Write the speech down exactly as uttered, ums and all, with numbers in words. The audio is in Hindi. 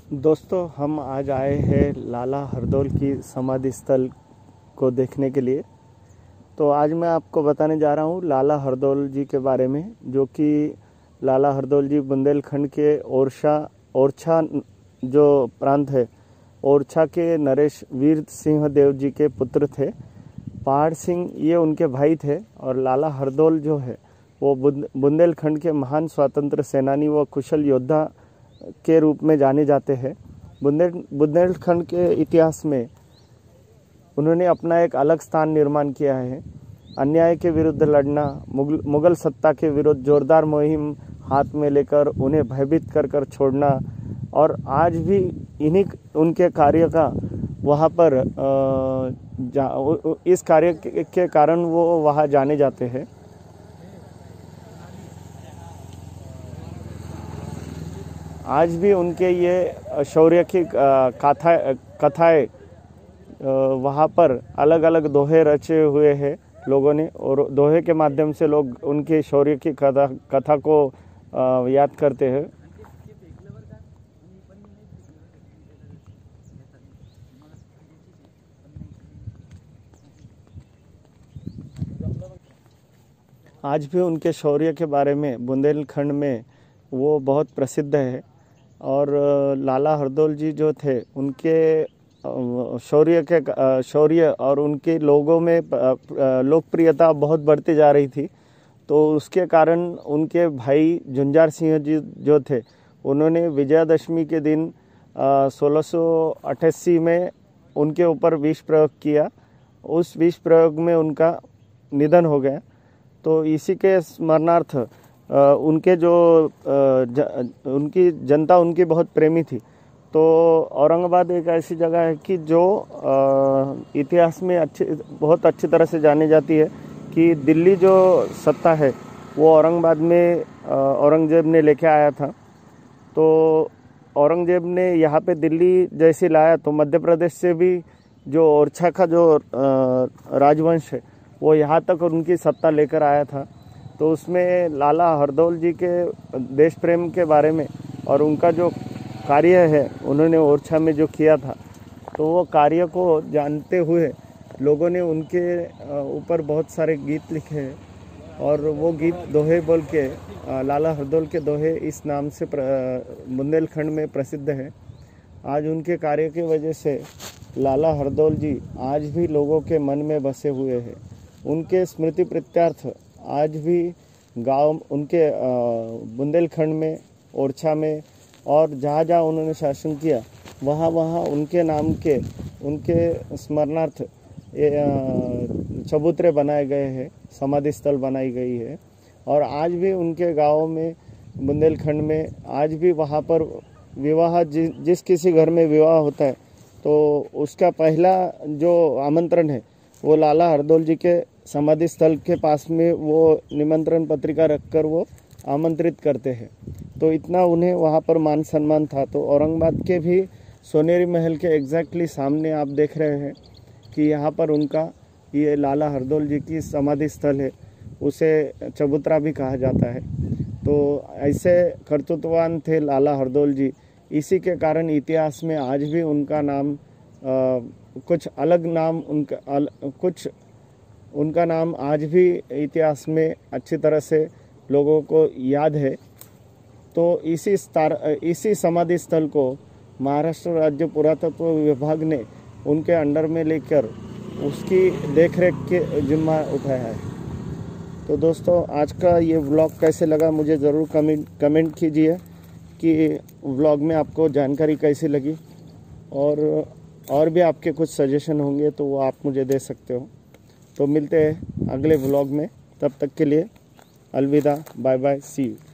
दोस्तों, हम आज आए हैं लाला हरदौल की समाधि स्थल को देखने के लिए। तो आज मैं आपको बताने जा रहा हूँ लाला हरदौल जी के बारे में, जो कि लाला हरदौल जी बुंदेलखंड के ओरछा ओरछा जो प्रांत है, ओरछा के नरेश वीर सिंह देव जी के पुत्र थे। पहाड़ सिंह ये उनके भाई थे और लाला हरदौल जो है वो बुंदेलखंड के महान स्वतंत्र सेनानी व कुशल योद्धा के रूप में जाने जाते हैं। बुंदेल बुंदेलखंड के इतिहास में उन्होंने अपना एक अलग स्थान निर्माण किया है। अन्याय के विरुद्ध लड़ना, मुगल मुगल सत्ता के विरुद्ध जोरदार मुहिम हाथ में लेकर उन्हें भयभीत कर कर छोड़ना, और आज भी इन्हीं उनके कार्य का वहाँ पर इस कार्य के कारण वो वहाँ जाने जाते हैं। आज भी उनके ये शौर्य की कथा कथाएँ वहाँ पर अलग अलग दोहे रचे हुए हैं लोगों ने, और दोहे के माध्यम से लोग उनके शौर्य की कथा कथा को याद करते हैं। आज भी उनके शौर्य के बारे में बुंदेलखंड में वो बहुत प्रसिद्ध है। और लाला हरदौल जी जो थे, उनके शौर्य के शौर्य और उनके लोगों में लोकप्रियता बहुत बढ़ती जा रही थी। तो उसके कारण उनके भाई झुंझार सिंह जी जो थे, उन्होंने विजयादशमी के दिन सोलह सौ अट्ठासी में उनके ऊपर विष प्रयोग किया। उस विष प्रयोग में उनका निधन हो गया। तो इसी के स्मरणार्थ उनके जो ज, उनकी जनता उनकी बहुत प्रेमी थी। तो औरंगाबाद एक ऐसी जगह है कि जो इतिहास में अच्छी बहुत अच्छी तरह से जानी जाती है कि दिल्ली जो सत्ता है वो औरंगाबाद में औरंगजेब ने लेके आया था। तो औरंगजेब ने यहाँ पे दिल्ली जैसे लाया तो मध्य प्रदेश से भी जो ओरछा का जो राजवंश है वो यहाँ तक उनकी सत्ता लेकर आया था। तो उसमें लाला हरदौल जी के देश प्रेम के बारे में और उनका जो कार्य है उन्होंने ओरछा में जो किया था, तो वो कार्य को जानते हुए लोगों ने उनके ऊपर बहुत सारे गीत लिखे हैं। और वो गीत दोहे बोल के लाला हरदौल के दोहे इस नाम से बुंदेलखंड में प्रसिद्ध है। आज उनके कार्य की वजह से लाला हरदौल जी आज भी लोगों के मन में बसे हुए हैं। उनके स्मृति प्रीत्यर्थ आज भी गांव उनके बुंदेलखंड में, ओरछा में और जहाँ जहाँ उन्होंने शासन किया वहाँ वहाँ उनके नाम के उनके स्मरणार्थ चबूतरे बनाए गए हैं, समाधि स्थल बनाई गई है। और आज भी उनके गाँव में, बुंदेलखंड में आज भी वहाँ पर विवाह जि, जिस किसी घर में विवाह होता है तो उसका पहला जो आमंत्रण है वो लाला हरदौल जी के समाधि स्थल के पास में वो निमंत्रण पत्रिका रखकर वो आमंत्रित करते हैं। तो इतना उन्हें वहाँ पर मान सम्मान था। तो औरंगाबाद के भी सोनेरी महल के एग्जैक्टली सामने आप देख रहे हैं कि यहाँ पर उनका ये लाला हरदौल जी की समाधि स्थल है, उसे चबूतरा भी कहा जाता है। तो ऐसे कर्तृत्ववान थे लाला हरदौल जी। इसी के कारण इतिहास में आज भी उनका नाम आ, कुछ अलग नाम उनका अल, कुछ उनका नाम आज भी इतिहास में अच्छी तरह से लोगों को याद है। तो इसी स्तार इसी समाधि स्थल को महाराष्ट्र राज्य पुरातत्व विभाग ने उनके अंडर में लेकर उसकी देखरेख के जिम्मा उठाया है। तो दोस्तों, आज का ये व्लॉग कैसे लगा मुझे ज़रूर कमेंट कमेंट कीजिए कि व्लॉग में आपको जानकारी कैसी लगी, और और भी आपके कुछ सजेशन होंगे तो वो आप मुझे दे सकते हो। तो मिलते हैं अगले व्लॉग में, तब तक के लिए अलविदा, बाय बाय, सी यू।